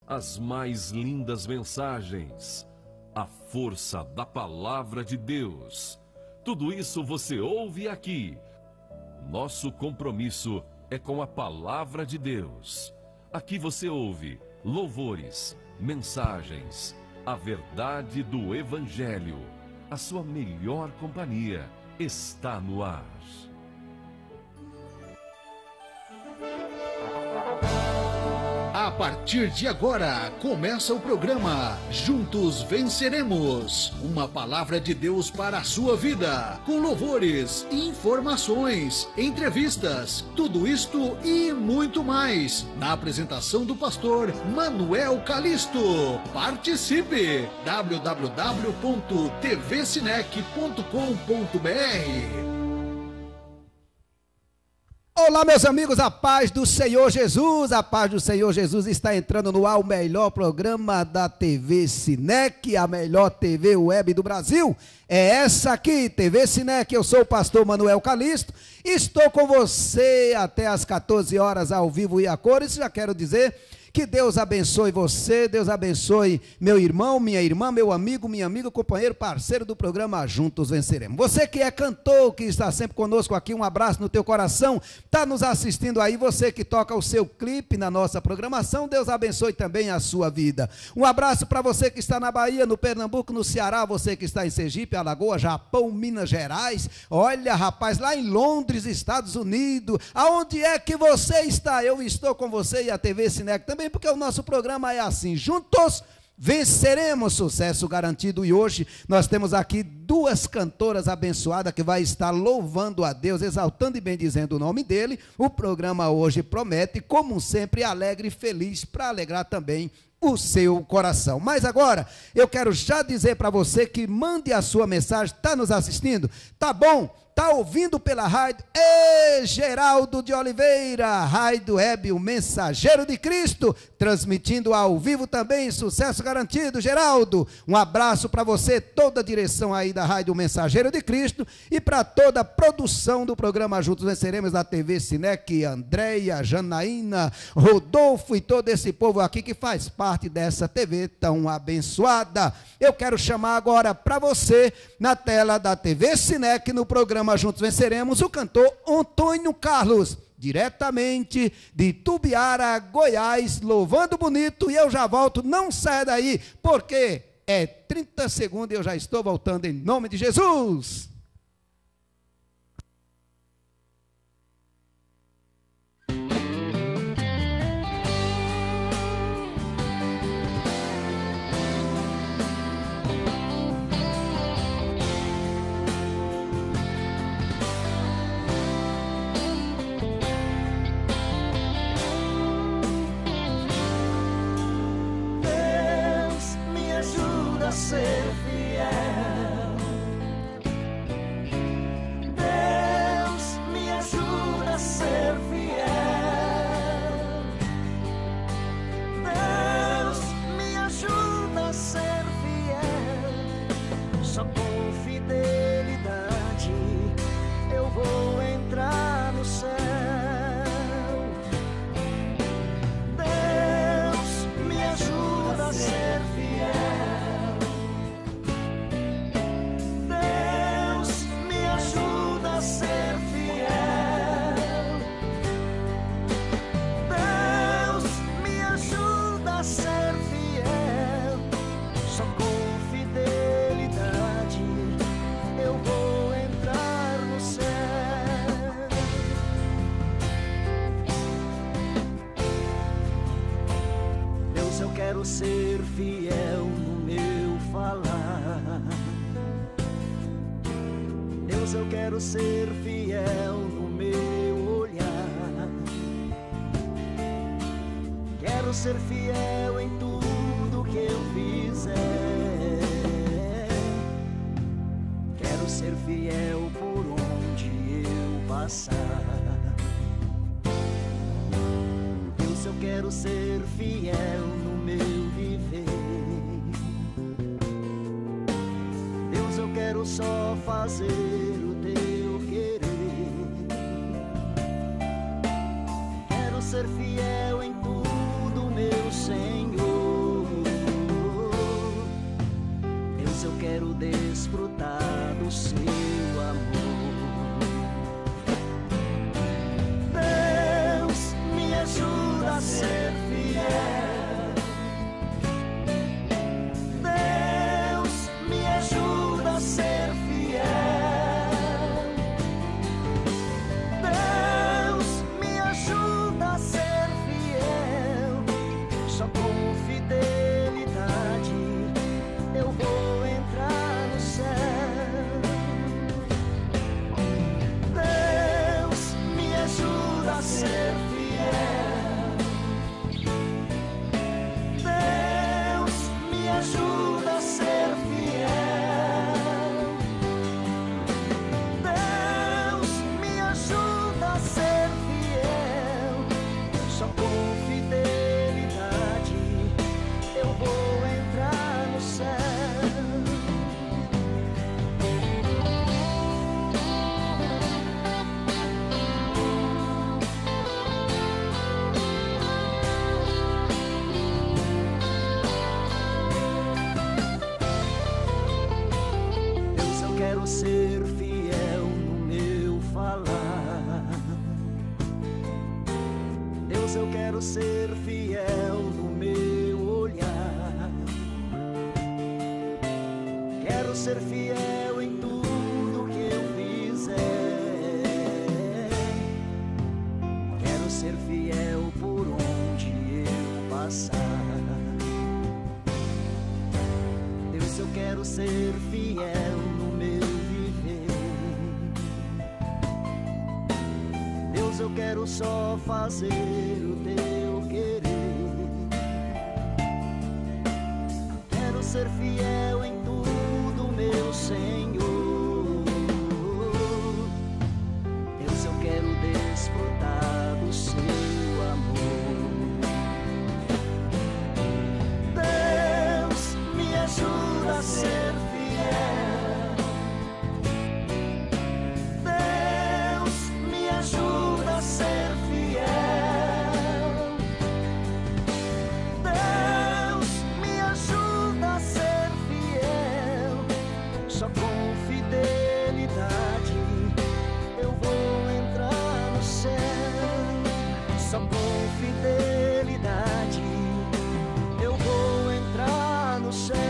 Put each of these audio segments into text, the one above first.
as mais lindas mensagens, a força da palavra de Deus. Tudo isso você ouve aqui. Nosso compromisso é com a palavra de Deus. Aqui você ouve louvores, mensagens, a verdade do Evangelho. A sua melhor companhia está no ar. A partir de agora, começa o programa Juntos Venceremos. Uma palavra de Deus para a sua vida. Com louvores, informações, entrevistas, tudo isto e muito mais. Na apresentação do pastor Manuel Calisto. Participe! www.tvcinec.com.br. Olá, meus amigos, a paz do Senhor Jesus, a paz do Senhor Jesus. Está entrando no ar o melhor programa da TV Cinec, a melhor TV web do Brasil. É essa aqui, TV Cinec. Eu sou o pastor Manuel Calisto. Estou com você até às 14 horas ao vivo e a cores. Já quero dizer que Deus abençoe você, Deus abençoe meu irmão, minha irmã, meu amigo, minha amiga, companheiro, parceiro do programa Juntos Venceremos. Você que é cantor, que está sempre conosco aqui, um abraço no teu coração, está nos assistindo aí, você que toca o seu clipe na nossa programação, Deus abençoe também a sua vida. Um abraço para você que está na Bahia, no Pernambuco, no Ceará, você que está em Sergipe, Alagoas, Japão, Minas Gerais, olha rapaz, lá em Londres, Estados Unidos, aonde é que você está? Eu estou com você e a TV Cinec também, porque o nosso programa é assim, juntos venceremos, sucesso garantido. E hoje nós temos aqui duas cantoras abençoadas que vai estar louvando a Deus, exaltando e bendizendo o nome dele. O programa hoje promete, como sempre, alegre e feliz, para alegrar também o seu coração. Mas agora, eu quero já dizer para você que mande a sua mensagem. Está nos assistindo? Tá bom? Está ouvindo pela rádio? Geraldo de Oliveira, rádio web, o mensageiro de Cristo, transmitindo ao vivo também, sucesso garantido. Geraldo, um abraço para você, toda a direção aí da rádio Mensageiro de Cristo e para toda a produção do programa Juntos Venceremos da TV Cinec, Andréia, Janaína, Rodolfo e todo esse povo aqui que faz parte dessa TV tão abençoada. Eu quero chamar agora para você, na tela da TV Cinec, no programa Juntos Venceremos, o cantor Antônio Carlos, diretamente de Tubiara, Goiás, louvando bonito. E eu já volto, não saia daí, porque é 30 segundos e eu já estou voltando em nome de Jesus. Ser fiel, Deus me ajuda a ser fiel, Deus me ajuda a ser fiel, só com fidelidade eu vou entrar no céu. Deus me ajuda a ser fiel. Quero ser fiel no meu falar. Deus, eu quero ser fiel no meu olhar. Quero ser fiel em tudo que eu fizer. Quero ser fiel por onde eu passar. Deus, eu quero ser fiel no meu viver. Deus, eu quero só fazer o teu querer. Quero ser fiel em tudo, meu Senhor. com fidelidade eu vou entrar no céu. Deus me ajuda a ser fiel. Deus me ajuda a ser fiel. Deus me ajuda a ser fiel. Só com fidelidade eu vou entrar no céu. Deus, eu quero ser fiel no meu falar. Deus, eu quero ser fiel no meu olhar. Quero ser fiel em tudo que eu fizer. Quero ser fiel por onde eu passar. Deus, eu quero ser fiel no meu viver. Deus, eu quero só fazer o teu querer. Quero ser fiel em tudo, meu Senhor. Deus, eu quero desfrutar do seu amor. Deus, me ajuda a ser fiel. Deus, me ajuda a ser fiel. Deus, me ajuda a ser fiel. Só com fidelidade eu vou entrar no céu. Só com fidelidade eu vou entrar no céu.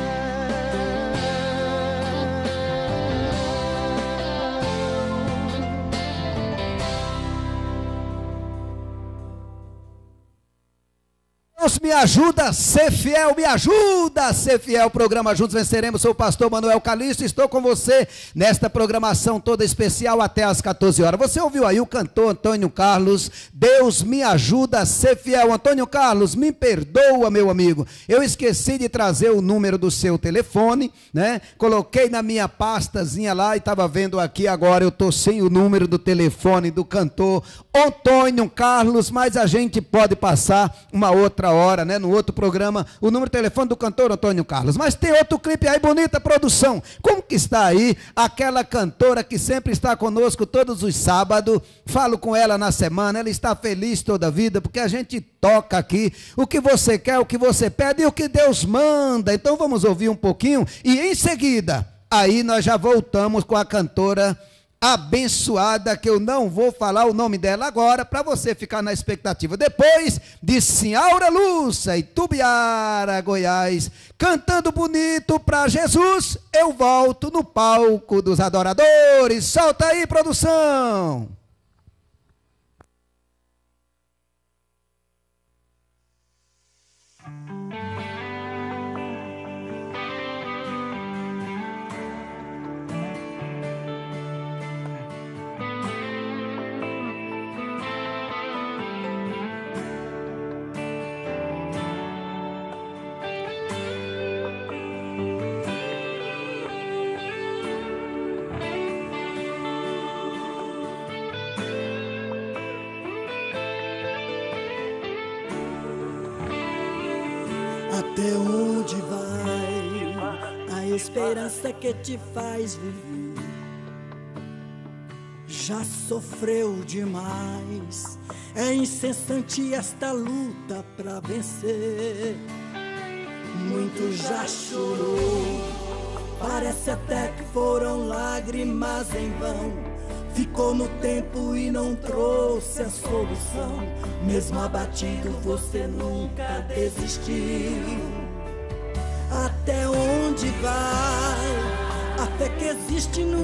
Deus me ajuda a ser fiel, me ajuda a ser fiel. Programa Juntos Venceremos, sou o pastor Manuel Calixto, estou com você nesta programação toda especial até às 14 horas. Você ouviu aí o cantor Antônio Carlos, Deus me ajuda a ser fiel. Antônio Carlos, me perdoa, meu amigo, eu esqueci de trazer o número do seu telefone, né? Coloquei na minha pastazinha lá e estava vendo aqui agora, eu estou sem o número do telefone do cantor Antônio Carlos, mas a gente pode passar uma outra hora, né, no outro programa, o número de telefone do cantor Antônio Carlos. Mas tem outro clipe aí, bonita produção. Como que está aí aquela cantora que sempre está conosco todos os sábados? Falo com ela na semana, ela está feliz toda a vida, porque a gente toca aqui o que você quer, o que você pede e o que Deus manda. Então vamos ouvir um pouquinho e em seguida, aí nós já voltamos com a cantora abençoada, que eu não vou falar o nome dela agora, para você ficar na expectativa. Depois de Senhora Lúcia e Tubiara, Goiás, cantando bonito para Jesus, eu volto no palco dos adoradores. Solta aí, produção! Até onde vai a esperança que te faz viver? Já sofreu demais, é incessante esta luta pra vencer. Muito já chorou, parece até que foram lágrimas em vão. Ficou no tempo e não trouxe a solução. Mesmo abatido, você nunca desistiu. Até onde vai a fé que existe no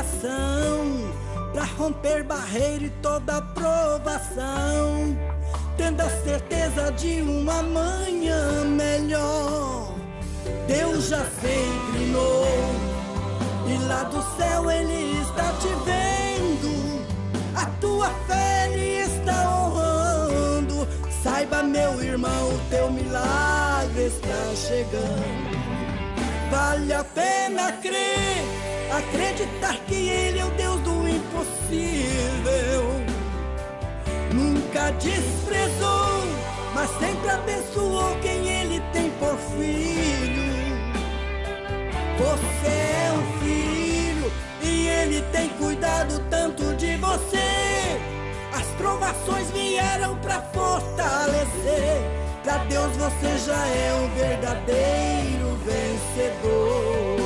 coração, pra romper barreira e toda provação? tendo a certeza de uma manhã melhor. Deus já se inclinou e lá do céu Ele está te vendo. A tua fé Ele está honrando. Saiba, meu irmão, o teu milagre está chegando. Vale a pena crer, acreditar que Ele é o Deus do impossível. Nunca desprezou, mas sempre abençoou quem Ele tem por filho. Você é um filho e Ele tem cuidado tanto de você. As provações vieram para fortalecer. Pra Deus você já é um verdadeiro vencedor.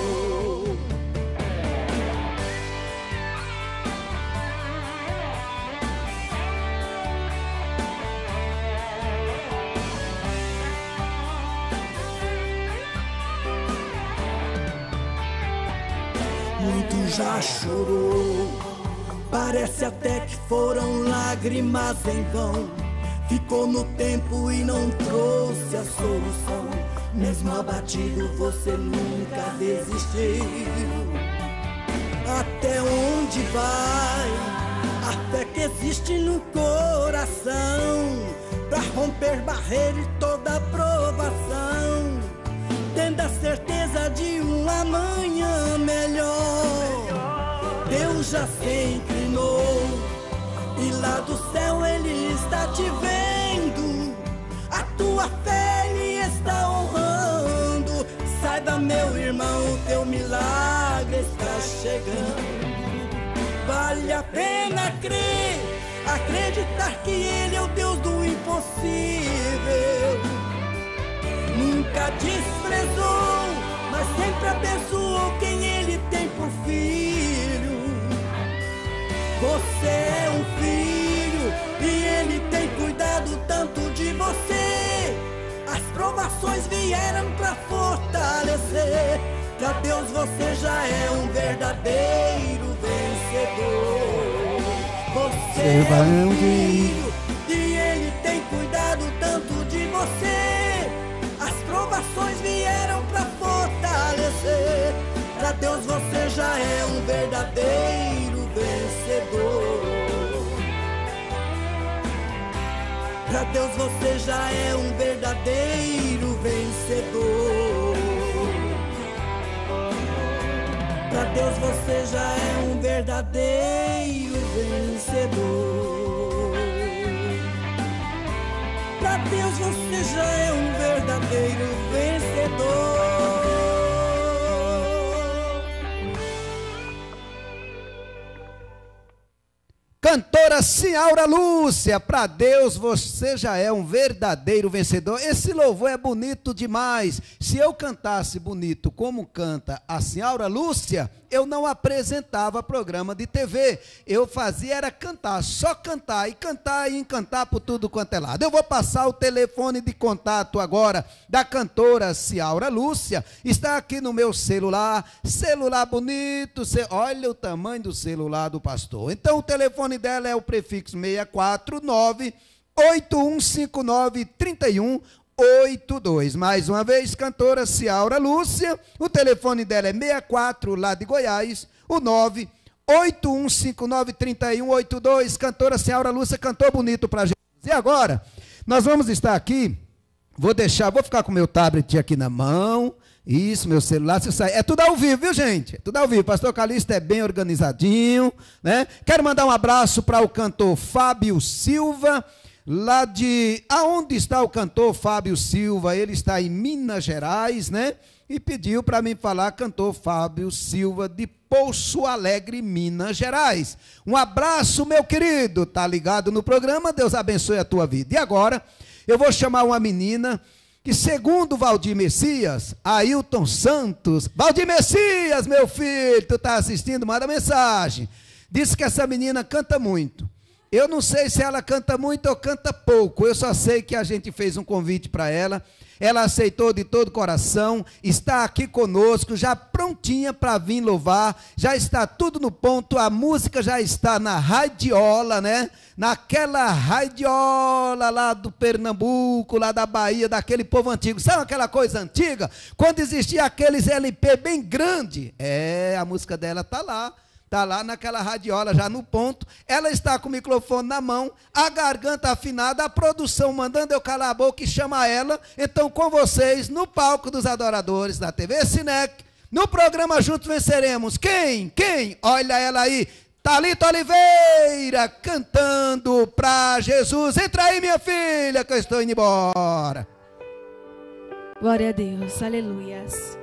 Muito já chorou, parece até que foram lágrimas em vão. Ficou no tempo e não trouxe a solução. Mesmo abatido você nunca desistiu. Até onde vai? A fé que existe no coração, pra romper barreira e toda provação, tendo a certeza de um amanhã melhor. Deus já se inclinou e lá do céu Ele está te vendo. A tua fé Ele está honrando. Saiba, meu irmão, o teu milagre está chegando. Vale a pena crer, acreditar que Ele é o Deus do impossível. Nunca desprezou, mas sempre abençoou quem Ele tem por filho. Você é um filho e Ele tem cuidado tanto de você. As provações vieram para fortalecer. Pra Deus você já é um verdadeiro vencedor. Você é um filho e Ele tem cuidado tanto de você. As provações vieram para fortalecer. Pra Deus você já é um verdadeiro vencedor. Pra Deus você já é um verdadeiro vencedor. Pra Deus você já é um verdadeiro vencedor. Pra Deus você já é um verdadeiro vencedor. Cantora Ciaura Lúcia, para Deus você já é um verdadeiro vencedor. Esse louvor é bonito demais. Se eu cantasse bonito como canta a Ciaura Lúcia, eu não apresentava programa de TV. Eu fazia era cantar, só cantar e encantar por tudo quanto é lado. Eu vou passar o telefone de contato agora da cantora Ciaura Lúcia. Está aqui no meu celular bonito. Olha o tamanho do celular do pastor. Então o telefone dela é o prefixo 649 8159 3182. Mais uma vez, cantora Ciaura Lúcia, o telefone dela é 64, lá de Goiás, o 981593182. Cantora Ciaura Lúcia cantou bonito pra gente. E agora, nós vamos estar aqui, vou ficar com meu tablet aqui na mão. Isso, meu celular, se sai. É tudo ao vivo, viu, gente? É tudo ao vivo. Pastor Calixto é bem organizadinho, né? Quero mandar um abraço para o cantor Fábio Silva, lá de... Aonde está o cantor Fábio Silva? Ele está em Minas Gerais, né? E pediu para mim falar, cantor Fábio Silva, de Poço Alegre, Minas Gerais. Um abraço, meu querido. Tá ligado no programa? Deus abençoe a tua vida. E agora, eu vou chamar uma menina que, segundo Valdir Messias, Ailton Santos... Valdir Messias, meu filho, tu tá assistindo? Manda mensagem. Diz que essa menina canta muito. Eu não sei se ela canta muito ou canta pouco, eu só sei que a gente fez um convite para ela, ela aceitou de todo o coração, está aqui conosco, já prontinha para vir louvar, já está tudo no ponto, a música já está na radiola, né? Naquela radiola lá do Pernambuco, lá da Bahia, daquele povo antigo, sabe aquela coisa antiga? Quando existia aqueles LP bem grande, a música dela está lá. Está lá naquela radiola, já no ponto. Ela está com o microfone na mão, a garganta afinada, a produção mandando eu calar a boca e chama ela. Então, com vocês, no palco dos adoradores da TV Sinec, no programa Juntos Venceremos. Quem? Olha ela aí. Thalita Oliveira, cantando pra Jesus. Entra aí, minha filha, que eu estou indo embora. Glória a Deus, aleluias.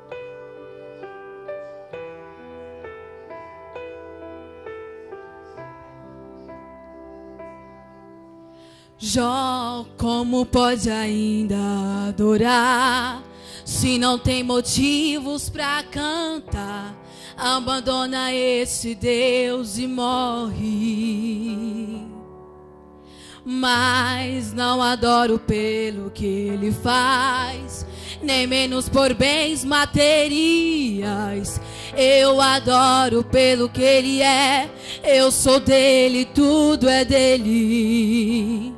Jó, como pode ainda adorar se não tem motivos pra cantar? Abandona esse Deus e morre. Mas não adoro pelo que ele faz, nem menos por bens materiais. Eu adoro pelo que ele é, eu sou dele, tudo é dele.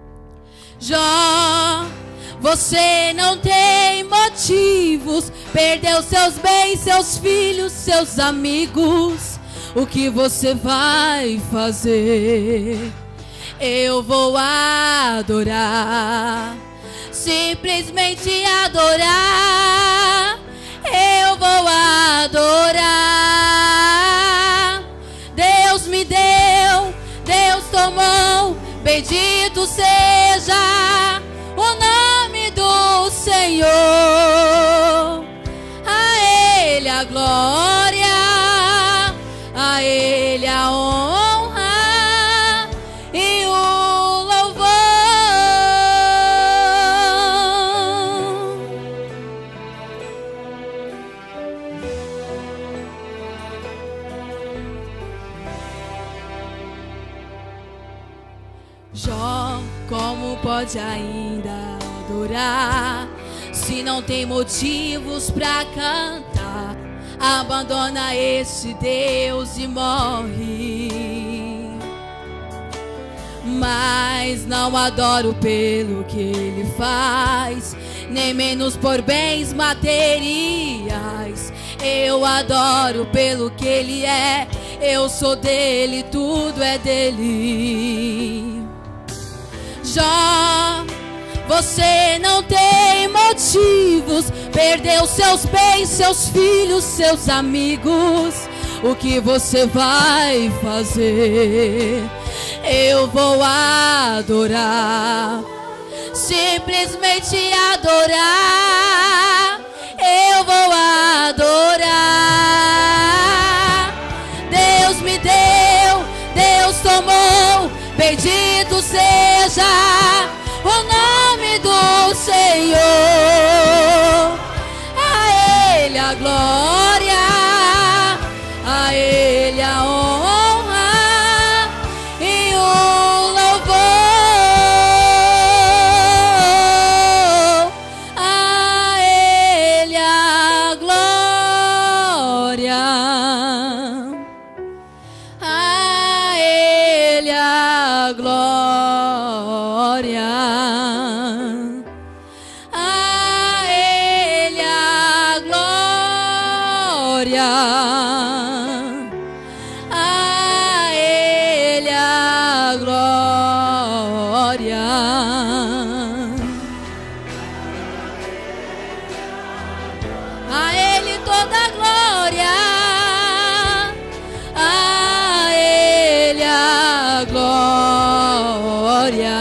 Jó, você não tem motivos, perdeu seus bens, seus filhos, seus amigos. O que você vai fazer? Eu vou adorar, simplesmente adorar. Eu vou adorar. Deus me deu, Deus tomou, bendito seja o nome do Senhor. A Ele a glória, a Ele a honra e o louvor. Jó, como pode ainda adorar se não tem motivos pra cantar? Abandona esse Deus e morre. Mas não adoro pelo que ele faz, nem menos por bens materiais. Eu adoro pelo que ele é, eu sou dele, tudo é dele. Jó, você não tem motivos, perdeu seus bens, seus filhos, seus amigos. O que você vai fazer? Eu vou adorar, simplesmente adorar. Eu vou adorar. Deus me deu, Deus tomou, bendito seja o nome do Senhor. A Ele a glória, a Ele a honra e o louvor. A Ele a glória, a Ele a glória, a Ele a glória, a Ele a glória. A Ele toda a glória, a Ele a glória,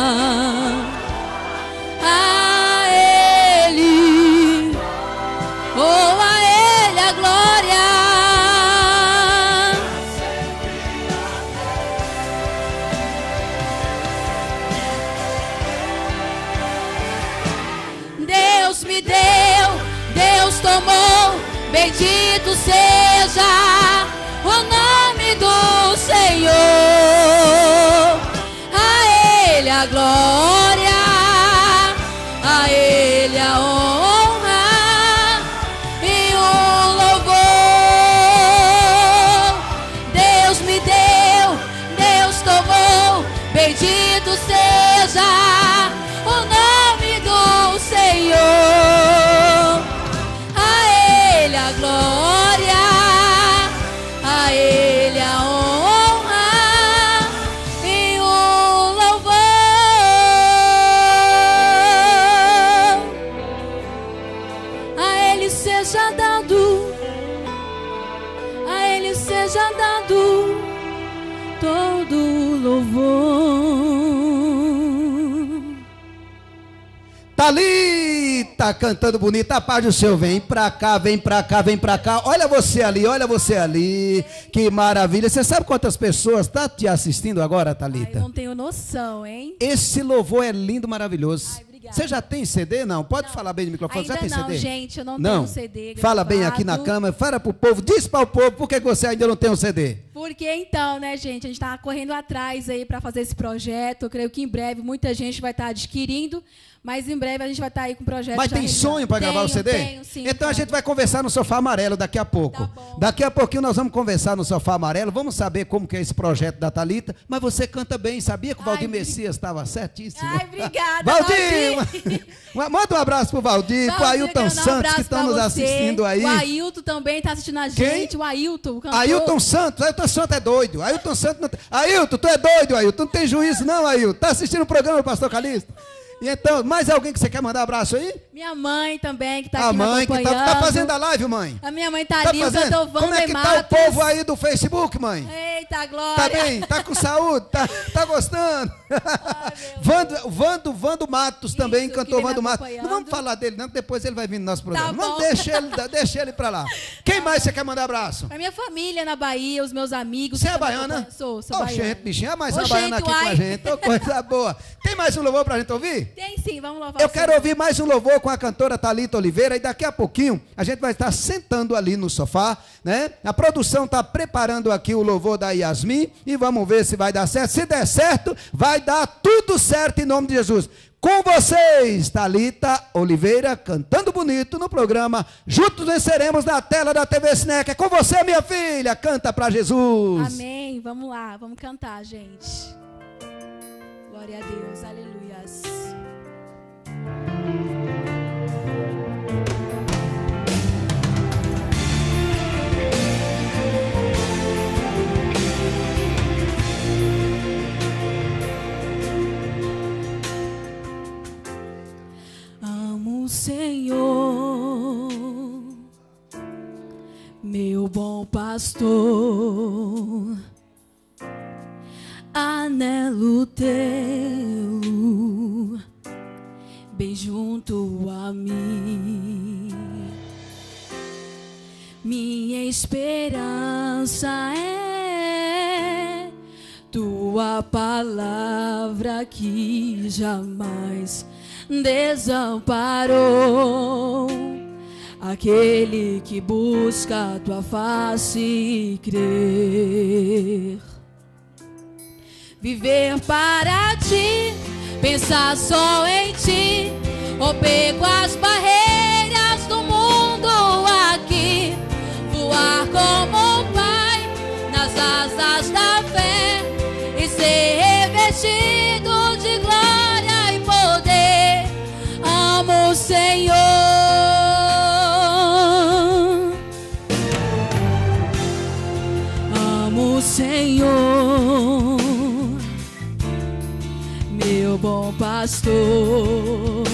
a Ele, oh, a Ele a glória. Deus me deu, Deus tomou, bendito seja o nome nome do Senhor. A Ele a glória, a Ele a honra e o louvor. Deus me deu, Deus tomou, bendito seja o nome do Senhor. A Ele a glória, a Ele a honra e o louvor. A Ele seja dado, a Ele seja dado todo louvor. Thalita cantando bonito, a paz do Senhor, vem pra cá, vem pra cá, vem pra cá. Olha você ali, que maravilha. Você sabe quantas pessoas estão te assistindo agora, Thalita? Eu não tenho noção, hein? Esse louvor é lindo, maravilhoso. Ai, obrigada. Você já tem CD? Não? Pode falar bem no microfone. Ainda já tem não, CD? gente, eu não tenho CD Fala bem gravado. aqui na câmera, fala pro povo, diz para o povo por que você ainda não tem um CD. Porque então, né, gente, a gente tá correndo atrás aí para fazer esse projeto. Eu creio que em breve muita gente vai estar adquirindo, mas em breve a gente vai estar aí com o projeto. Mas já tem realizado. sonho para gravar o CD? Tenho, sim. Então a gente vai conversar no Sofá Amarelo daqui a pouco. Tá bom. Daqui a pouquinho nós vamos conversar no Sofá Amarelo, vamos saber como que é esse projeto da Thalita. Mas você canta bem, sabia que o Valdir Messias estava certíssimo? Ai, obrigada, Valdir! Manda um abraço pro Valdir, pro Ailton Santos, que estão nos assistindo aí. O Ailton também está assistindo a gente. Quem? O Ailton, o cantor. Ailton Santos é doido. Ailton Santos não... Ailton, tu é doido, Ailton. Não tem juízo não, Ailton. Tá assistindo o programa do Pastor Calixto? E então, mais alguém que você quer mandar abraço aí? Minha mãe também, que está A aqui me mãe que acompanhando. tá fazendo a live, mãe. A minha mãe tá Tá ali, o fazendo? cantor Como é Wander que tá Matos. o povo aí do Facebook, mãe? Eita, glória. Tá bem? Tá com saúde? Tá gostando? Vando Matos também, Isso, cantor que vem Vando me Matos. Não vamos acompanhando. falar dele não, que depois ele vai vir no nosso programa. Tá Não, bom. deixa ele pra lá. Quem mais você quer mandar abraço? Pra minha família na Bahia, os meus amigos. Você que é também baiana? acompanham. Sou Ô, baiana. gente, bichinha, é mais uma Ô, baiana gente, aqui com a uai. gente. Ô, coisa boa. Tem mais um louvor pra gente ouvir? Tem sim, vamos louvar Eu o quero Senhor. ouvir mais um louvor com a cantora Thalita Oliveira e daqui a pouquinho a gente vai estar sentando ali no sofá, né? A produção está preparando aqui o louvor da Yasmin e vamos ver se vai dar certo. Se der certo, vai dar tudo certo em nome de Jesus. Com vocês, Thalita Oliveira, cantando bonito no programa Juntos Venceremos na tela da TV Sineca. É com você, minha filha, canta para Jesus. Amém, vamos lá, vamos cantar, gente. Glória a Deus, aleluias. Amo o Senhor, meu bom pastor, anelo tê-lo bem junto a mim. Minha esperança é tua palavra que jamais desamparou aquele que busca a tua face e crer. Viver para ti, pensar só em ti, romper com as barreiras do mundo aqui, voar como um pai nas asas da fé e ser revestido de glória e poder. Amo o Senhor, amo o Senhor, meu bom pastor,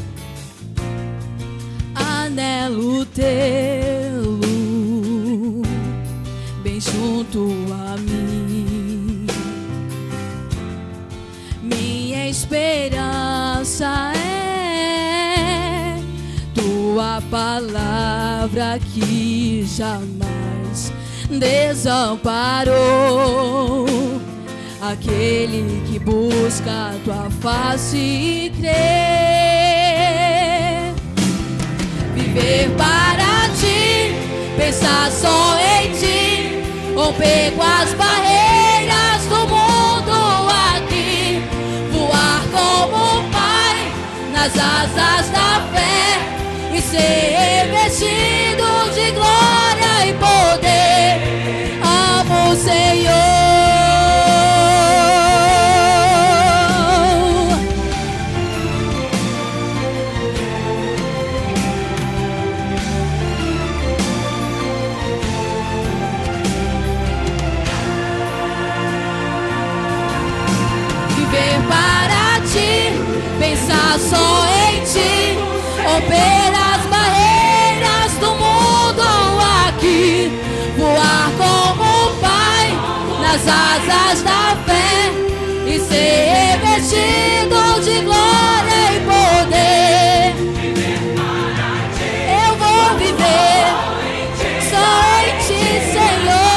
anelo tê-lo bem junto a mim. Minha esperança é tua palavra que jamais desamparou aquele que busca a tua face e crer. Viver para ti, pensar só em ti, romper com as barreiras do mundo aqui, voar como um pai nas asas da fé e ser revestido de glória e poder. Amo o Senhor. Pensar só em ti, romper as barreiras do mundo aqui, voar como um pai nas asas da fé e ser revestido de glória e poder. Eu vou viver só em ti, Senhor.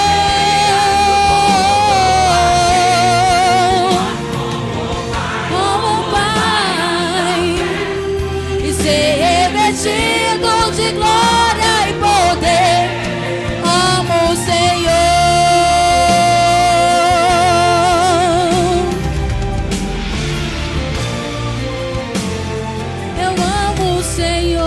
Revestido de glória e poder, amo o Senhor. Eu amo o Senhor.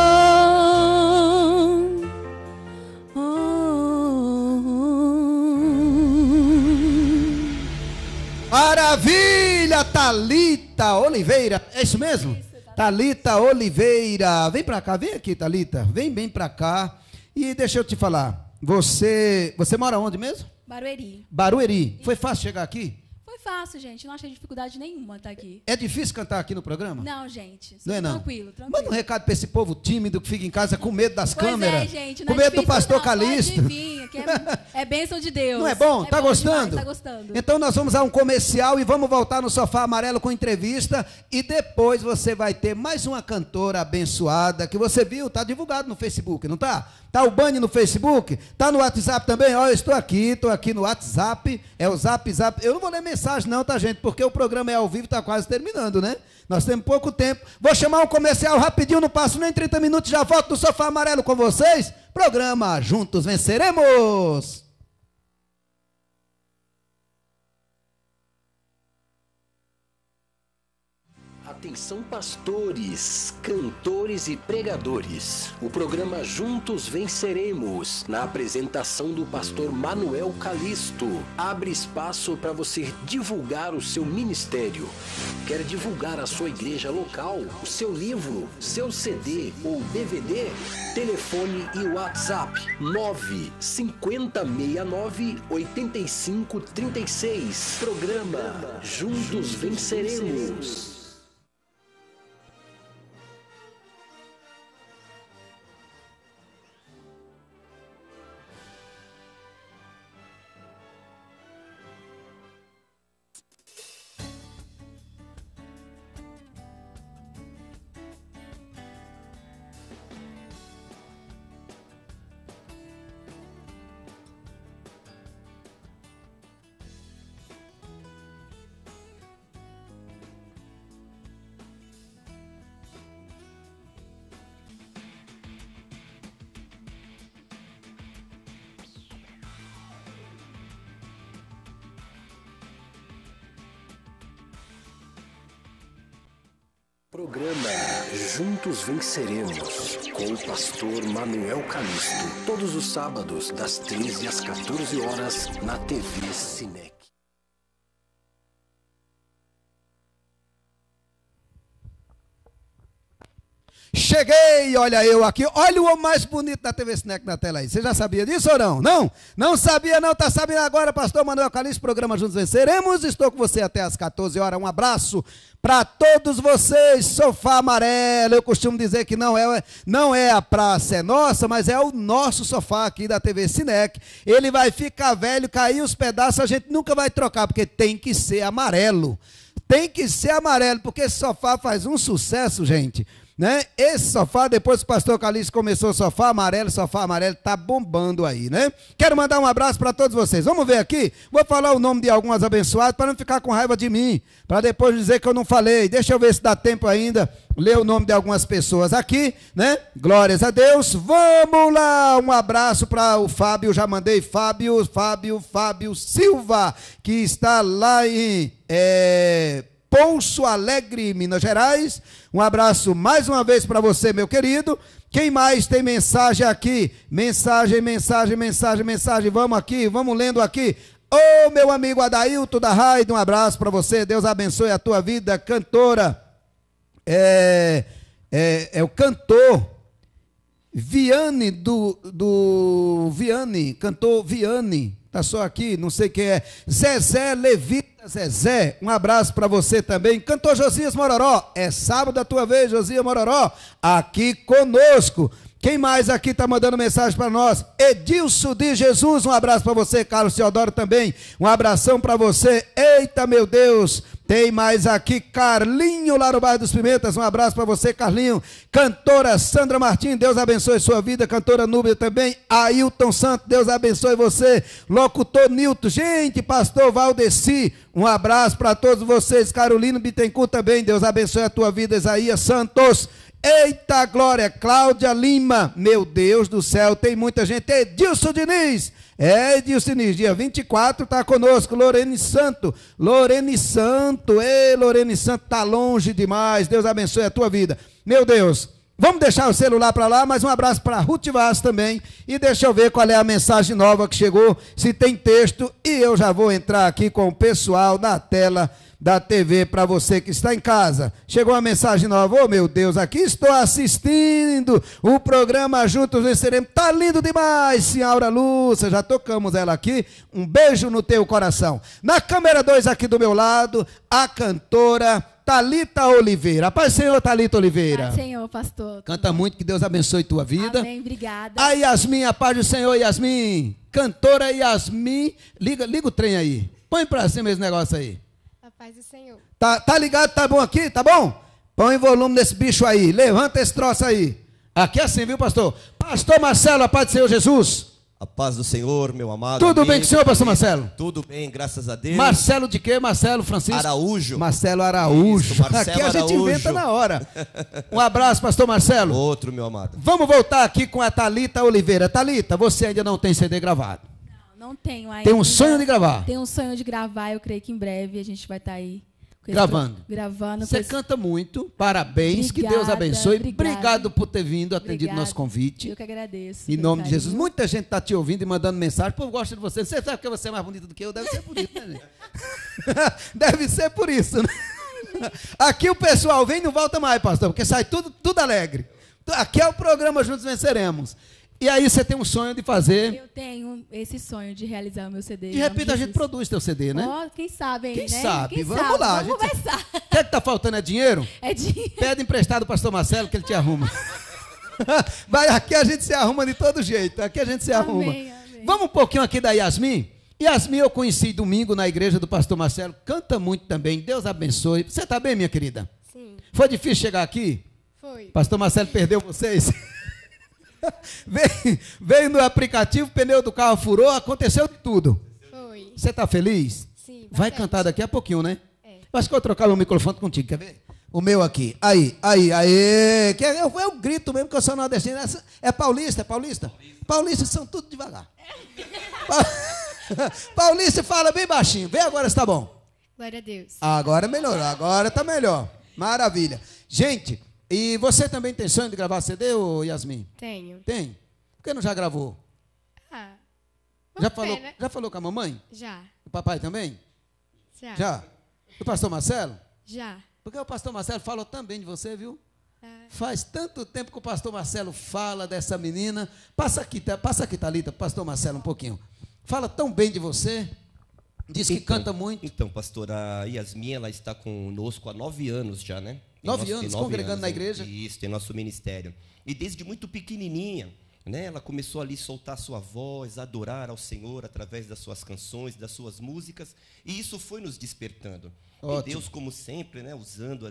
Maravilha, Thalita Oliveira. É isso mesmo? Thalita Oliveira, vem pra cá, vem aqui, Thalita, vem bem pra cá. E deixa eu te falar, você mora onde mesmo? Barueri. Barueri. Foi fácil chegar aqui? Foi fácil, gente, não achei dificuldade nenhuma estar aqui. É difícil cantar aqui no programa? Não, gente, não é não? Tranquilo. Manda um recado pra esse povo tímido que fica em casa com medo das câmeras. É, gente, com medo do pastor Calixto. Que é bênção de Deus. Não é bom? Tá bom gostando? Demais, tá gostando. Então nós vamos a um comercial e vamos voltar no Sofá Amarelo com entrevista. E depois você vai ter mais uma cantora abençoada que você viu, tá divulgado no Facebook, não tá? Tá o Bani no Facebook? Tá no WhatsApp também? Ó, eu estou aqui no WhatsApp. É o Zap. Eu não vou ler mensagem não, tá, gente? Porque o programa é ao vivo, tá quase terminando, né? Nós temos pouco tempo. Vou chamar um comercial rapidinho, não passo nem 30 minutos, já volto no Sofá Amarelo com vocês. Programa Juntos Venceremos. Atenção pastores, cantores e pregadores. O programa Juntos Venceremos, na apresentação do pastor Manuel Calixto, abre espaço para você divulgar o seu ministério. Quer divulgar a sua igreja local, o seu livro, seu CD ou DVD? Telefone e WhatsApp 95069-8536. Programa Juntos Venceremos. Programa Juntos Venceremos, com o pastor Manuel Calixto, todos os sábados, das 13 às 14 horas, na TV Sinec. Cheguei, olha eu aqui, olha o homem mais bonito da TV Sinec na tela aí. Você já sabia disso ou não? Não? Não sabia não, tá sabendo agora, pastor Manuel Calixto, programa Juntos Venceremos. Estou com você até às 14 horas, um abraço para todos vocês. Sofá Amarelo, eu costumo dizer que não é a praça, é nossa, mas é o nosso sofá aqui da TV Sinec. Ele vai ficar velho, cair os pedaços, a gente nunca vai trocar, porque tem que ser amarelo. Tem que ser amarelo, porque esse sofá faz um sucesso, gente. né? Esse sofá, depois que o pastor Calixto começou o sofá amarelo tá bombando aí, né? Quero mandar um abraço para todos vocês. Vamos ver aqui? Vou falar o nome de algumas abençoadas para não ficar com raiva de mim, para depois dizer que eu não falei. Deixa eu ver se dá tempo ainda, ler o nome de algumas pessoas aqui, né? Glórias a Deus. Vamos lá, um abraço para o Fábio, já mandei Fábio Silva, que está lá em Pouso Alegre, Minas Gerais. Um abraço mais uma vez para você, meu querido. Quem mais tem mensagem aqui? Mensagem. Vamos aqui, vamos lendo aqui. Ô, meu amigo Adailton da Raid, um abraço para você. Deus abençoe a tua vida, cantora. É o cantor Viane cantor Viane, tá só aqui, não sei quem é. Zezé Levita, Zezé, um abraço para você também. Cantor Josias Mororó, é sábado a tua vez, Josias Mororó, aqui conosco. Quem mais aqui está mandando mensagem para nós? Edilson de Jesus, um abraço para você. Carlos Teodoro também, um abração para você. Eita, meu Deus, tem mais aqui, Carlinho, lá no bairro dos Pimentas, um abraço para você, Carlinho. Cantora Sandra Martins, Deus abençoe sua vida. Cantora Núbia também. Ailton Santos, Deus abençoe você. Locutor Nilton, gente, pastor Valdeci, um abraço para todos vocês. Carolina Bittencourt também, Deus abençoe a tua vida. Isaías Santos, eita glória, Cláudia Lima, meu Deus do céu, tem muita gente. Edilson Diniz, Edilson Diniz, dia 24 está conosco. Lorene Santo, tá longe demais. Deus abençoe a tua vida, meu Deus. Vamos deixar o celular para lá, mas um abraço para Ruth Vaz também, e deixa eu ver qual é a mensagem nova que chegou, se tem texto, e eu já vou entrar aqui com o pessoal na tela da TV para você que está em casa. Chegou uma mensagem nova, oh meu Deus, aqui estou assistindo o programa Juntos Venceremos, tá lindo demais, senhora Lúcia, já tocamos ela aqui, um beijo no teu coração. Na câmera 2 aqui do meu lado, a cantora Thalita Oliveira. Paz Senhor, Thalita Oliveira. Paz Senhor, pastor. Canta muito, que Deus abençoe tua vida. Amém, obrigada. A Yasmin, a paz do Senhor, Yasmin. Cantora Yasmin, liga o trem aí, põe pra cima esse negócio aí. A paz do Senhor. Tá ligado? Tá bom aqui? Tá bom? Põe volume nesse bicho aí. Levanta esse troço aí. Aqui é assim, viu, pastor? Pastor Marcelo, a paz do Senhor Jesus. A paz do Senhor, meu amado. Tudo amigo. bem com o senhor, pastor Marcelo? Tudo bem, graças a Deus. Marcelo de quê? Marcelo Francisco? Araújo. Marcelo Araújo. Isso, Marcelo aqui a gente Araújo. inventa na hora. Um abraço, pastor Marcelo. Outro, meu amado. Vamos voltar aqui com a Thalita Oliveira. Thalita, você ainda não tem CD gravado? Não tenho ainda. Tem um sonho de gravar? Tenho um sonho de gravar, eu creio que em breve a gente vai estar aí. Gravando. Você canta muito, parabéns, Obrigada, que Deus abençoe. obrigada. Obrigado por ter vindo, atendido Obrigada. nosso convite. Eu que agradeço. Em nome de carinho. Jesus. Muita gente está te ouvindo e mandando mensagem. Pô, gosto de você. Você sabe que você é mais bonito do que eu? Deve ser por isso, né, gente? Deve ser por isso, né? Aqui o pessoal vem e não volta mais, pastor, porque sai tudo alegre. Aqui é o programa Juntos Venceremos. E aí você tem um sonho de fazer. Eu tenho esse sonho de realizar o meu CD. De repente a gente produz teu CD, né? Oh, quem sabe, hein, Quem né? sabe? Quem Vamos sabe? lá. Vamos conversar. O que é que tá faltando? É dinheiro? É dinheiro. Pede emprestado ao pastor Marcelo que ele te arruma. Vai, aqui a gente se arruma de todo jeito. Aqui a gente se arruma. Amém. Vamos um pouquinho aqui da Yasmin. Yasmin eu conheci domingo na igreja do pastor Marcelo. Canta muito também. Deus abençoe. Você está bem, minha querida? Sim. Foi difícil chegar aqui? Foi. Pastor Marcelo perdeu vocês? Veio no aplicativo, o pneu do carro furou, aconteceu de tudo. Foi. Você está feliz? Sim. Vai bastante. cantar daqui a pouquinho, né? É. Eu acho que eu vou trocar o microfone contigo, quer ver? O meu aqui. Aí. Que é o grito mesmo, que eu sou nordestino. É paulista? Paulistas são tudo devagar. Paulista fala bem baixinho. Vê agora se tá bom. Glória a Deus. Agora melhorou, agora tá melhor. Maravilha. Gente, e você também tem sonho de gravar CD, ô Yasmin? Tenho. Tem? Por que não já gravou? Ah. Já falou com a mamãe? Já. O papai também? Já. Já? O pastor Marcelo? Já. Porque o pastor Marcelo falou também de você, viu? Ah. Faz tanto tempo que o pastor Marcelo fala dessa menina. Passa aqui, Thalita, pastor Marcelo, um pouquinho. Fala tão bem de você. Diz que canta muito. Então, pastora Yasmin, ela está conosco há 9 anos já, né? 9 anos, congregando na igreja? Isso, tem nosso ministério. E desde muito pequenininha, né, ela começou ali a soltar sua voz, a adorar ao Senhor através das suas canções, das suas músicas, e isso foi nos despertando. Ótimo. E Deus, como sempre, né, usando ali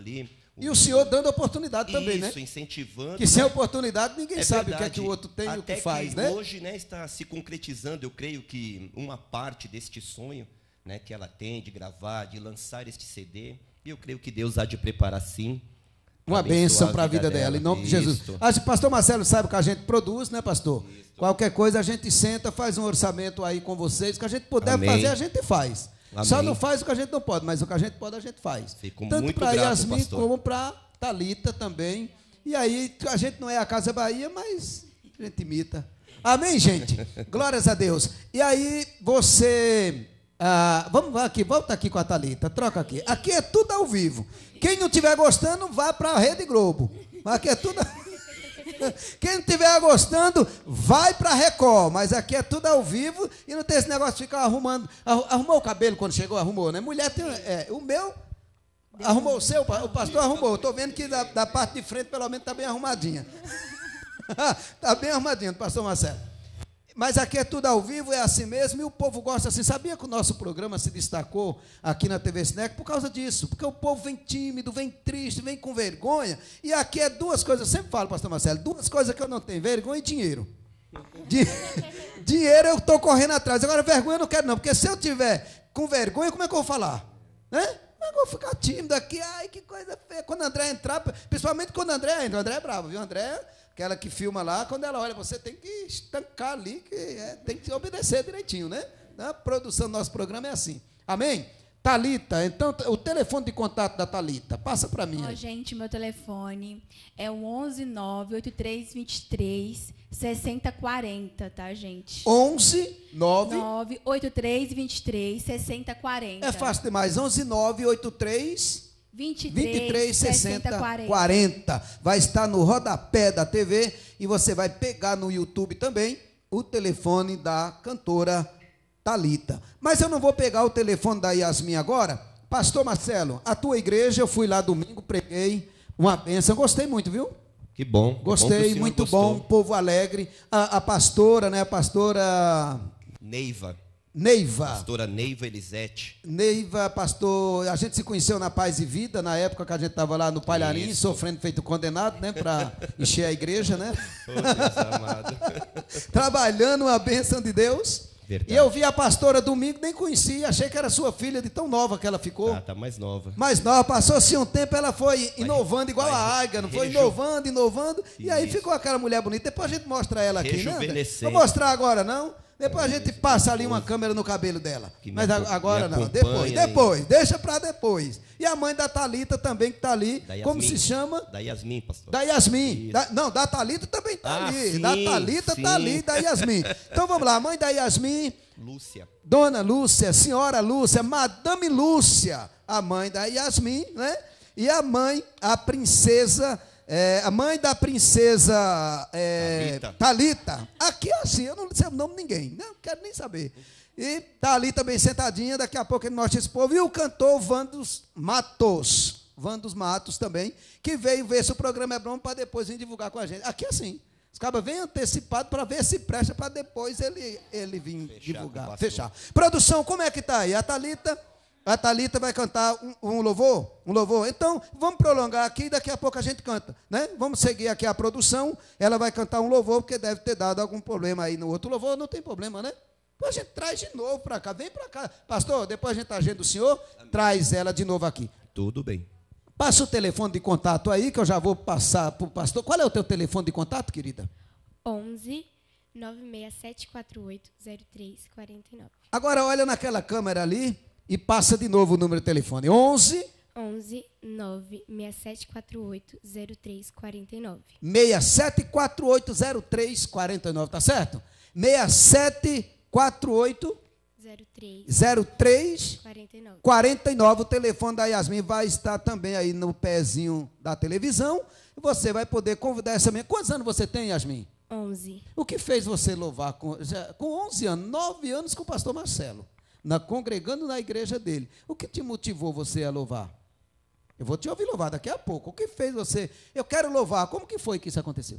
E o senhor dando oportunidade também, né? Isso, incentivando. Que sem oportunidade ninguém sabe verdade. o que é que o outro tem e o que faz, que né? hoje, né, está se concretizando, eu creio que uma parte deste sonho, né, que ela tem de gravar, de lançar este CD, e eu creio que Deus há de preparar sim. Uma bênção para a vida dela, em nome de Jesus. Pastor Marcelo sabe que a gente produz, né, pastor? Isso. Qualquer coisa a gente senta, faz um orçamento aí com vocês, o que a gente puder fazer, a gente faz. Amém. Só não faz o que a gente não pode, mas o que a gente pode, a gente faz. Fico tanto muito para grato, Yasmin pastor. como para Thalita também. E aí, a gente não é a Casa Bahia, mas a gente imita. Amém, gente? Glórias a Deus. E aí, você... vamos aqui, volta aqui com a Thalita, troca aqui. Aqui é tudo ao vivo. Quem não estiver gostando, vá para a Rede Globo. Aqui é tudo... Quem não estiver gostando, vai para a Record. Mas aqui é tudo ao vivo e não tem esse negócio de ficar arrumando. Arrumou o cabelo quando chegou? Arrumou, né? Mulher tem... o meu... Arrumou o seu? O pastor arrumou. Estou vendo que da parte de frente, pelo menos, está bem arrumadinha. Está bem arrumadinha, pastor Marcelo. Mas aqui é tudo ao vivo, é assim mesmo, e o povo gosta assim. Sabia que o nosso programa se destacou aqui na TV Sinec por causa disso? Porque o povo vem tímido, vem triste, vem com vergonha. E aqui é duas coisas, eu sempre falo, pastor Marcelo, duas coisas que eu não tenho, vergonha e dinheiro. Dinheiro eu estou correndo atrás. Agora, vergonha eu não quero não, porque se eu tiver com vergonha, como é que eu vou falar? Né? Eu vou ficar tímido aqui, ai, que coisa feia. Quando o André entrar, principalmente quando o André entra, o André é bravo, viu? O André, aquela que filma lá, quando ela olha, você tem que estancar ali, tem que obedecer direitinho, né? A produção do nosso programa é assim. Amém? Thalita, então, o telefone de contato da Thalita, passa para mim. Gente, meu telefone é o 11 98323 6040, tá, gente? 11 98323 6040. É fácil demais, 11 983 23 60 40. Vai estar no rodapé da TV e você vai pegar no YouTube também o telefone da cantora Thalita. Mas eu não vou pegar o telefone da Yasmin agora. Pastor Marcelo, a tua igreja, eu fui lá domingo, preguei, uma bênção, gostei muito, viu? Que bom. Gostei, muito bom, povo alegre. A pastora, né, a pastora... Neiva. Pastora Neiva Elisete. Neiva, pastor, a gente se conheceu na Paz e Vida, na época que a gente estava lá no Palharim, sofrendo feito condenado, né, para encher a igreja, né? Oh, Deus amado. Trabalhando uma bênção de Deus. Verdade. E eu vi a pastora domingo, nem conhecia, achei que era sua filha, de tão nova que ela ficou. Tá mais nova. Mais nova, passou-se um tempo, ela foi inovando igual a Águia, não foi? Inovando, e aí ficou aquela mulher bonita. Depois a gente mostra ela aqui, né? Vou mostrar agora, não? Depois a gente passa ali uma câmera no cabelo dela. Mas agora não, depois, deixa para depois. E a mãe da Thalita também, que está ali, como se chama? Da Yasmin, pastor. Da Yasmin. Da Thalita também está ali. Da Thalita está ali, da Yasmin. Então vamos lá, a mãe da Yasmin. Lúcia. Dona Lúcia, senhora Lúcia, Madame Lúcia, a mãe da Yasmin, né? E a mãe, a princesa... a mãe da princesa Thalita. Aqui assim, eu não sei o nome de ninguém, não quero nem saber. E está ali também sentadinha, daqui a pouco ele mostra esse povo. E o cantor Vandos Matos também, que veio ver se o programa é bom para depois vir divulgar com a gente. Aqui assim, os cabas vêm antecipado para ver se presta para depois ele vir divulgar, fechar. Produção, como é que está aí? A Thalita vai cantar um louvor? Um louvor? Então, vamos prolongar aqui e daqui a pouco a gente canta, né? Vamos seguir aqui a produção. Ela vai cantar um louvor, porque deve ter dado algum problema aí no outro louvor. Não tem problema, né? Depois a gente traz de novo para cá. Vem para cá. Pastor, depois a gente agenda o senhor, traz ela de novo aqui. Tudo bem. Passa o telefone de contato aí, que eu já vou passar para o pastor. Qual é o teu telefone de contato, querida? 11 96748 0349. Agora olha naquela câmera ali e passa de novo o número de telefone. 11 96748 0349. 67480349, tá certo? 6748 0349. O telefone da Yasmin vai estar também aí no pezinho da televisão. E você vai poder convidar essa menina. Quantos anos você tem, Yasmin? 11. O que fez você louvar com 11 anos, 9 anos com o pastor Marcelo, congregando na igreja dele? O que te motivou você a louvar? Eu vou te ouvir louvar daqui a pouco. O que fez você? Eu quero louvar. Como que foi que isso aconteceu?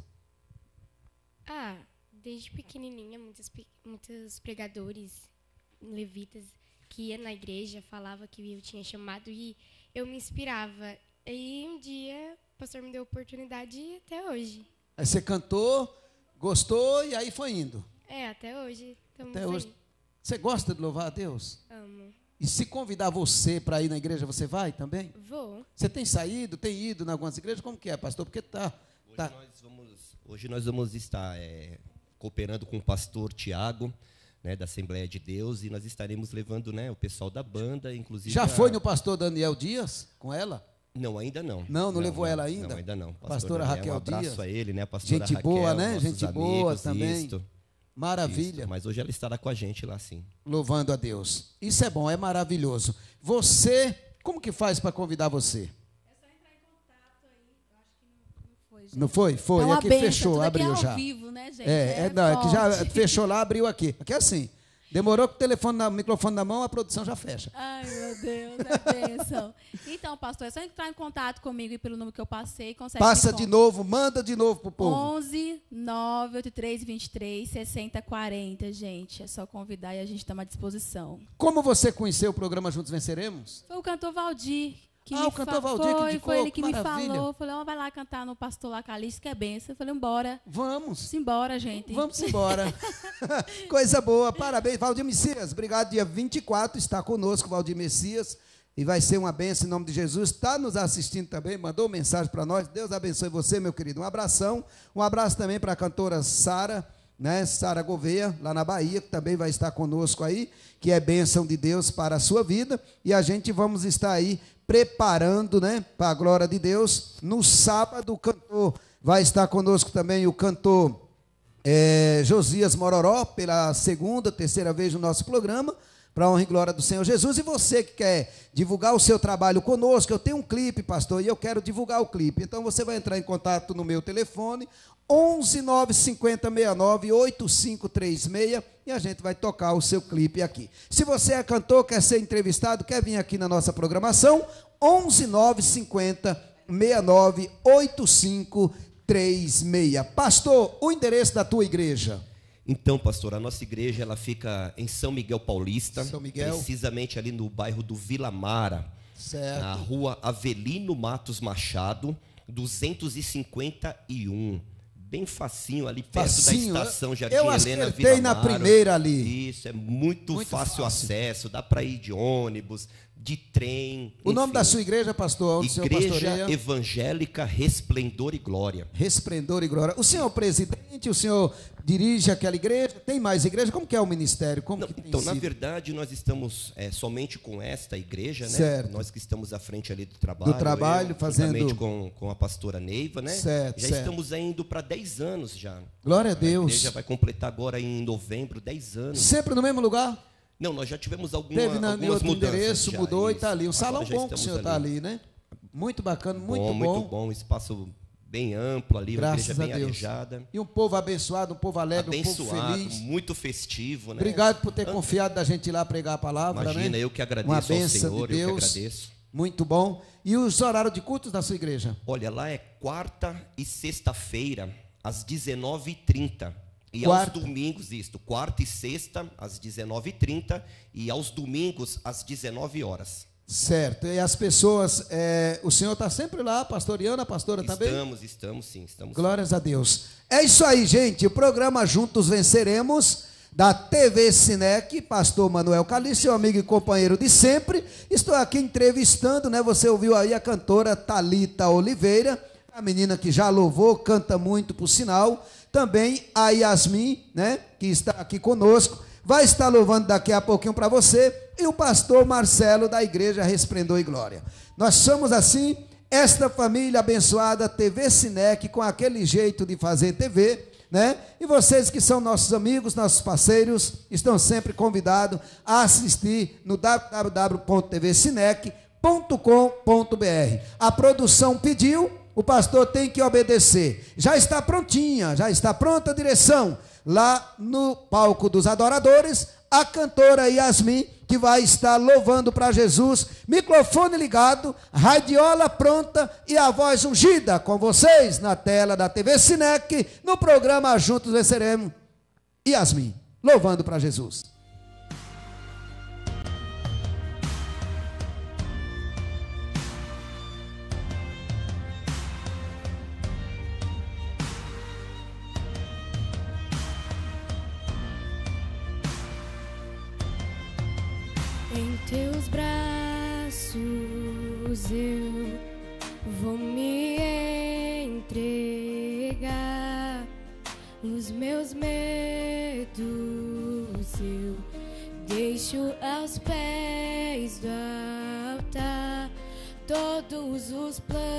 Desde pequenininha, muitos pregadores, levitas, que iam na igreja, falavam que eu tinha chamado e eu me inspirava E um dia o pastor me deu a oportunidade e até hoje. Aí você cantou, gostou e aí foi indo. Até hoje. Até hoje. Você gosta de louvar a Deus? Amo. E se convidar você para ir na igreja, você vai também? Vou. Você tem saído, tem ido em algumas igrejas? Como que é, pastor? Porque Hoje nós vamos estar cooperando com o pastor Tiago, né, da Assembleia de Deus, e nós estaremos levando, né, o pessoal da banda, inclusive... Já foi no pastor Daniel Dias com ela? Não, ainda não. Não levou ela ainda? Não, ainda não. Pastora Daniel, Raquel um abraço Dias. a ele, né, a pastora Gente Raquel, boa, né? nossos Gente boa amigos, também. Isto. Maravilha. Mas hoje ela estará com a gente lá, sim. Louvando a Deus. Isso é bom, é maravilhoso. Você, como que faz para convidar você? É só entrar em contato aí. Eu acho que não foi, gente. Não foi? Foi. É Aqui benção, fechou, tudo aqui abriu é ao já. vivo, né, gente? Não, que já forte. fechou lá, abriu aqui. Aqui é assim. Demorou com o microfone na mão, a produção já fecha. Ai, meu Deus, é bênção. Então, pastor, é só entrar em contato comigo e pelo número que eu passei. Passa de novo, manda de novo pro povo. 11 983 23 60 40, gente. É só convidar e a gente está à disposição. Como você conheceu o programa Juntos Venceremos? Foi o cantor Valdir. O cantor Valdir que indicou, foi ele que maravilha. me falou. Falei, vai lá cantar no Pastor Lacalice, que é benção. Eu falei, embora. Vamos. Embora, gente. Vamos embora. Coisa boa. Parabéns, Valdir Messias. Obrigado. Dia 24 está conosco, Valdir Messias. E vai ser uma bênção em nome de Jesus. Está nos assistindo também, mandou mensagem para nós. Deus abençoe você, meu querido. Um abração. Um abraço também para a cantora Sara, né? Sara Gouveia, lá na Bahia, que também vai estar conosco aí, que é bênção de Deus para a sua vida. E a gente vamos estar aí preparando, né, para a glória de Deus. No sábado, o cantor vai estar conosco também, o cantor Josias Mororó, pela segunda, terceira vez no nosso programa, para a honra e glória do Senhor Jesus. E você que quer divulgar o seu trabalho conosco, eu tenho um clipe, pastor, e eu quero divulgar o clipe. Então você vai entrar em contato no meu telefone, 11 950 69 8536, e a gente vai tocar o seu clipe aqui. Se você é cantor, quer ser entrevistado, quer vir aqui na nossa programação, 11 950 69 8536. Pastor, o endereço da tua igreja? Então, pastor, a nossa igreja ela fica em São Miguel Paulista, São Miguel. Precisamente ali no bairro do Vila Mara, certo. Na rua Avelino Matos Machado, 251. Bem facinho ali perto facinho. Da estação Jardim Eu Helena acertei Vila na Mara. primeira ali. Isso, é muito fácil acesso, dá para ir de ônibus, de trem. O nome da sua igreja, pastor? Onde Igreja o senhor pastoreia? Evangélica Resplendor e Glória. Resplendor e Glória. O senhor presidente, o senhor dirige aquela igreja? Tem mais igreja? Como que é o ministério? Como que tem Então, sido? na verdade, nós estamos somente com esta igreja, né? Certo. Nós que estamos à frente ali do trabalho. Do trabalho, fazendo... Juntamente com a pastora Neiva, né? Certo, já certo. estamos indo para 10 anos já. Glória a Deus. A igreja vai completar agora em novembro 10 anos. Sempre no mesmo lugar? Não, nós já tivemos Teve algumas outro mudanças endereço, já, mudou isso. e está ali. Um salão Agora já bom que o senhor está ali, né? Muito bacana, muito bom. Muito bom, espaço bem amplo ali, Graças uma igreja bem a Deus. arejada. E um povo abençoado, um povo alegre, Abençoado, um povo feliz. muito festivo, né? Obrigado por ter confiado da gente ir lá pregar a palavra, Imagina, né? eu que agradeço uma ao bênção Senhor, de Deus. eu que agradeço. Muito bom. E os horários de cultos da sua igreja? Olha, lá é quarta e sexta-feira, às 19h30. E Quarta. aos domingos, quarta e sexta, às 19h30, e aos domingos, às 19 horas. Certo. E as pessoas, o senhor está sempre lá, pastoreando, a pastora também? Estamos sim. Glórias a Deus. É isso aí, gente. O programa Juntos Venceremos, da TV Sinec, pastor Manuel Calixto, seu amigo e companheiro de sempre. Estou aqui entrevistando, né? Você ouviu aí a cantora Thalita Oliveira, a menina que já louvou, canta muito, por sinal. Também a Yasmin, né, que está aqui conosco, vai estar louvando daqui a pouquinho para você, e o pastor Marcelo, da Igreja Resplendor e Glória. Nós somos assim, esta família abençoada, TV Sinec, com aquele jeito de fazer TV, né? E vocês que são nossos amigos, nossos parceiros, estão sempre convidados a assistir no www.tvsinec.com.br. A produção pediu, o pastor tem que obedecer. Já está prontinha, já está pronta a direção. Lá no palco dos adoradores, a cantora Yasmin, que vai estar louvando para Jesus. Microfone ligado, radiola pronta e a voz ungida com vocês na tela da TV Sinec, no programa Juntos Venceremos. Yasmin, louvando para Jesus. Em teus braços eu vou me entregar. Os meus medos eu deixo aos pés do altar. Todos os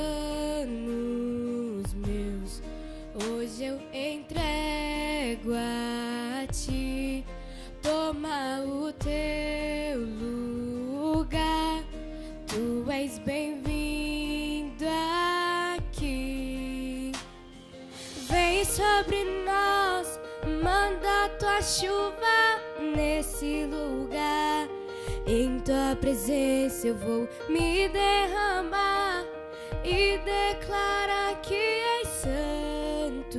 planos meus hoje eu entrego a ti. Toma o teu lugar, tu és bem-vindo aqui. Vem sobre nós, manda tua chuva nesse lugar. Em tua presença eu vou me derramar e declarar que és santo,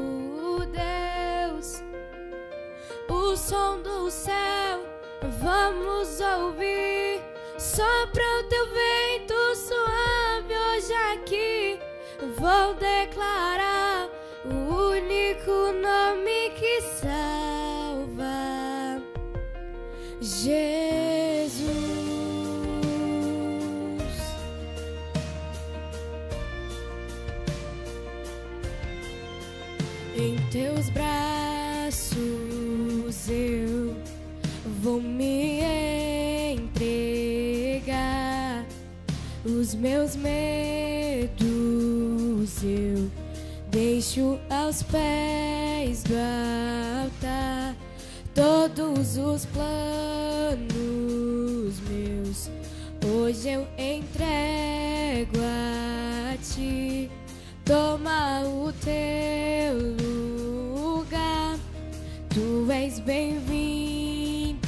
Deus. O som do céu vamos ouvir, sopra o teu vento suave hoje aqui. Vou declarar o único nome que salva, Jesus. Em teus braços eu vou me entregar. Os meus medos eu deixo aos pés do altar. Todos os planos meus hoje eu entrego a ti. Toma o teu lugar, tu és bem-vindo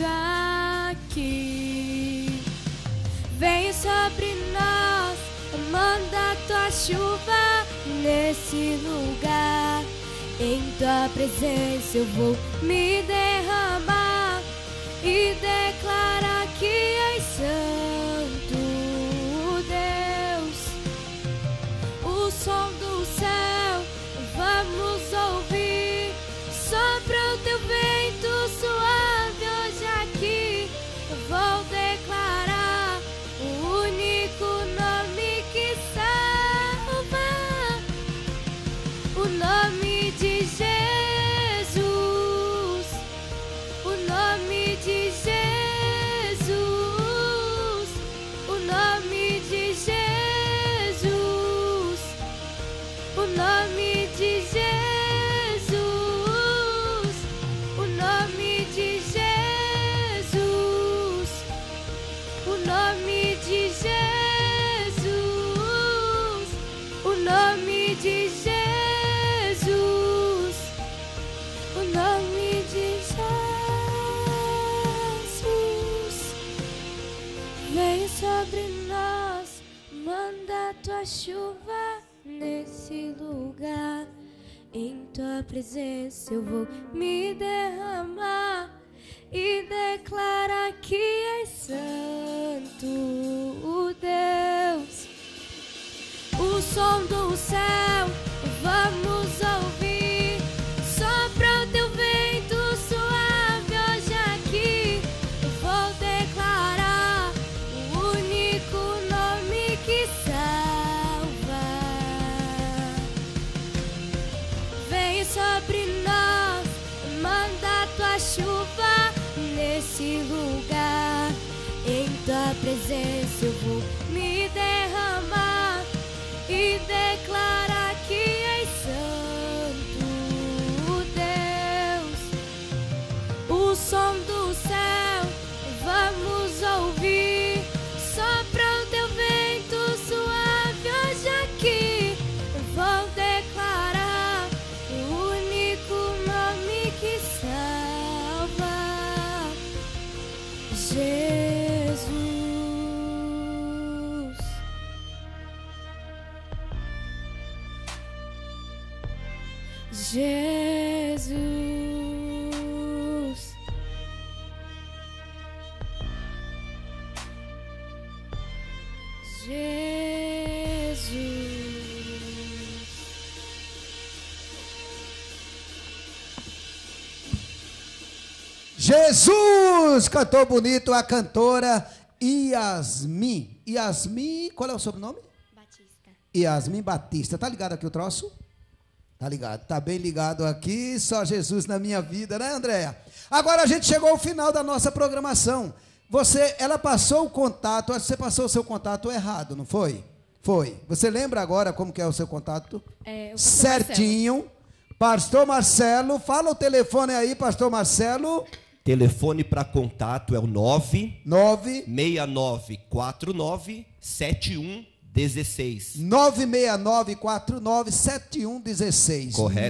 aqui. Vem sobre nós, manda tua chuva nesse lugar. Em tua presença eu vou me derramar e declarar que és santo, Deus. O som do céu vamos ouvir, sopra o teu vento suave hoje aqui. Vou declarar o único nome que salva, o nome de Jesus, o nome de Jesus, o nome de Jesus, o nome de Jesus, o nome de Jesus, o nome de Jesus, o nome de Jesus, o nome de Jesus. Vem sobre nós, manda tua chuva nesse lugar. Em tua presença eu vou me derramar e declarar que és santo, Deus. O som do céu vamos ouvir, sopra o teu vento suave hoje aqui. Vou declarar o único nome que salva. Vem sobre nós, manda tua chuva nesse lugar. Em tua presença eu vou me derramar e declarar que és santo, Deus. O som do céu vamos ouvir, sopra o teu vento suave hoje aqui. Vou declarar o único nome que salva, Jesus. Jesus. Jesus! Cantou bonito a cantora Yasmin. Yasmin, qual é o sobrenome? Batista. Yasmin Batista. Tá ligado aqui o troço? Tá ligado, tá bem ligado aqui, só Jesus na minha vida, né, Andréia? Agora a gente chegou ao final da nossa programação. Ela passou o contato, acho que você passou o seu contato errado, não foi? Foi. Você lembra agora como que é o seu contato? O certinho. Pastor Marcelo, fala o telefone aí, Pastor Marcelo. Telefone para contato é o 969497116. 969497116. Correto.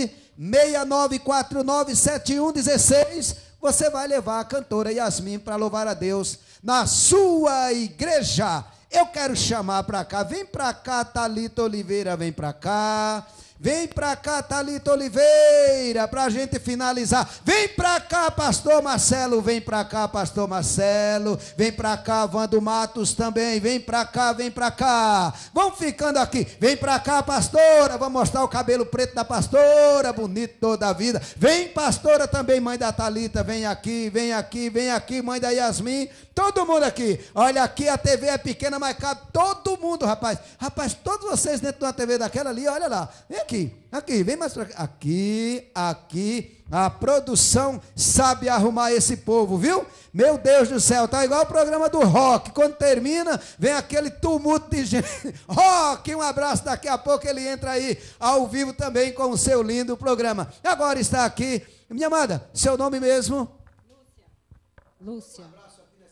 969497116. Você vai levar a cantora Yasmin para louvar a Deus na sua igreja. Eu quero chamar para cá. Vem para cá, Thalita Oliveira, vem para cá. Vem pra cá, Thalita Oliveira, pra gente finalizar. Vem pra cá, pastor Marcelo, vem pra cá, pastor Marcelo. Vem pra cá, Vando Matos também, vem pra cá, vem pra cá. Vamos ficando aqui, vem pra cá, pastora. Vamos mostrar o cabelo preto da pastora, bonito toda a vida. Vem, pastora também, mãe da Thalita, vem aqui, vem aqui, vem aqui, mãe da Yasmin. Todo mundo aqui, olha aqui, a TV é pequena, mas cabe todo mundo, rapaz. Rapaz, todos vocês dentro de uma TV daquela ali, olha lá. Vem aqui, vem mais pra cá. Aqui, a produção sabe arrumar esse povo, viu? Meu Deus do céu, tá igual o programa do Rock. Quando termina, vem aquele tumulto de gente. Rock, um abraço, daqui a pouco ele entra aí ao vivo também com o seu lindo programa. Agora está aqui, minha amada, seu nome mesmo? Lúcia.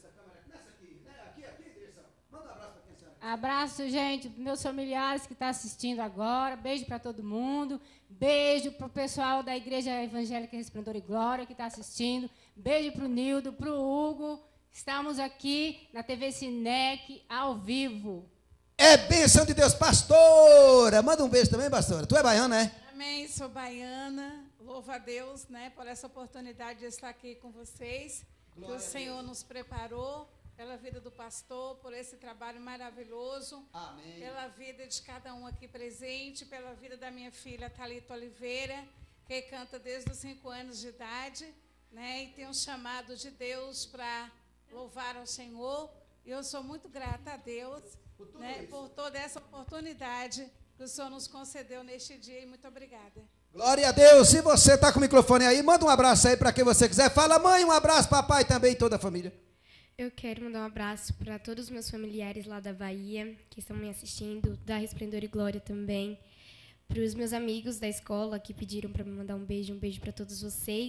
Abraço, gente, meus familiares que estão assistindo agora. Beijo para todo mundo. Beijo para o pessoal da Igreja Evangélica Resplendor e Glória que está assistindo. Beijo para o Nildo, para o Hugo. Estamos aqui na TV Sinec, ao vivo. É bênção de Deus, pastora. Manda um beijo também, pastora. Tu é baiana, né? Amém, sou baiana. Louvo a Deus, né, por essa oportunidade de estar aqui com vocês. Glória que o Senhor nos preparou. Pela vida do pastor, por esse trabalho maravilhoso. Amém. Pela vida de cada um aqui presente, pela vida da minha filha Thalita Oliveira, que canta desde os 5 anos de idade, né, e tem um chamado de Deus para louvar ao Senhor. E eu sou muito grata a Deus, né, por toda essa oportunidade que o Senhor nos concedeu neste dia, e muito obrigada. Glória a Deus. Se você está com o microfone aí, manda um abraço aí para quem você quiser. Fala, mãe, um abraço, papai também e toda a família. Eu quero mandar um abraço para todos os meus familiares lá da Bahia, que estão me assistindo, da Resplendor e Glória também. Para os meus amigos da escola, que pediram para me mandar um beijo para todos vocês.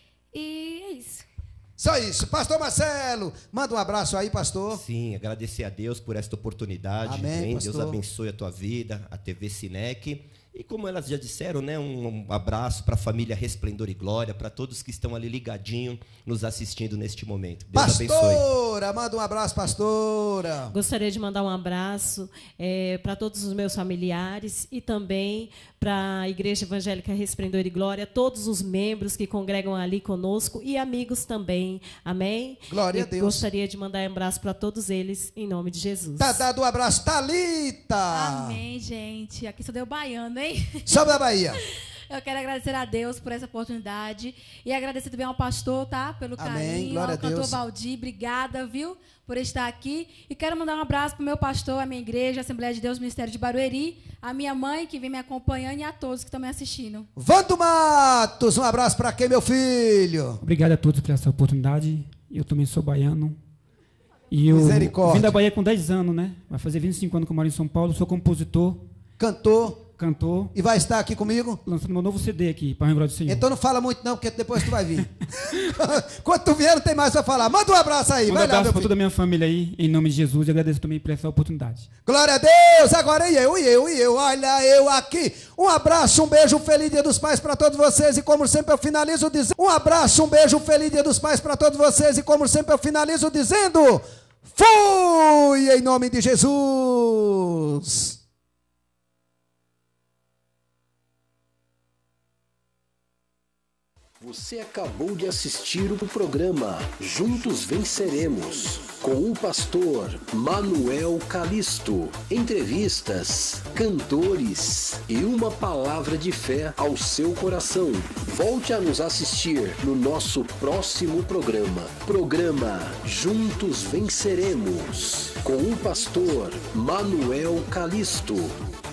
E é isso. Só isso. Pastor Marcelo, manda um abraço aí, pastor. Sim, agradecer a Deus por esta oportunidade. Amém, pastor. Deus abençoe a tua vida, a TV Sinec. E como elas já disseram, né, um abraço para a família Resplendor e Glória, para todos que estão ali ligadinho, nos assistindo neste momento. Deus abençoe. Pastora, manda um abraço, pastora. Gostaria de mandar um abraço para todos os meus familiares e também para a Igreja Evangélica Resplendor e Glória, todos os membros que congregam ali conosco e amigos também. Amém? Glória a Deus. Gostaria de mandar um abraço para todos eles, em nome de Jesus. Tá dado um abraço, Thalita. Amém, gente. Aqui só deu baiano, hein? Sobre a Bahia. Eu quero agradecer a Deus por essa oportunidade e agradecer também ao pastor, tá? Pelo carinho, glória ao cantor Valdir, obrigada, viu? Por estar aqui. E quero mandar um abraço para o meu pastor, a minha igreja, a Assembleia de Deus, Ministério de Barueri, a minha mãe que vem me acompanhando e a todos que estão me assistindo. Vando Matos, um abraço para quem, meu filho? Obrigado a todos por essa oportunidade. Eu também sou baiano. E eu vim da Bahia com 10 anos, né? Vai fazer 25 anos que eu moro em São Paulo, sou compositor. Cantor. E vai estar aqui comigo? Lançando meu novo CD aqui, para lembrar do Senhor. Então não fala muito não, porque depois tu vai vir. Quando tu vier, não tem mais para falar. Manda um abraço aí. Manda um abraço para toda a minha família aí, em nome de Jesus. E agradeço também por essa oportunidade. Glória a Deus. Agora eu. Olha eu aqui. Um abraço, um beijo, um feliz Dia dos Pais para todos vocês. E como sempre eu finalizo dizendo... Um abraço, um beijo, um feliz Dia dos Pais para todos vocês. E como sempre eu finalizo dizendo... Fui em nome de Jesus. Você acabou de assistir o programa Juntos Venceremos, com o pastor Manuel Calisto. Entrevistas, cantores e uma palavra de fé ao seu coração. Volte a nos assistir no nosso próximo programa. Programa Juntos Venceremos, com o pastor Manuel Calisto.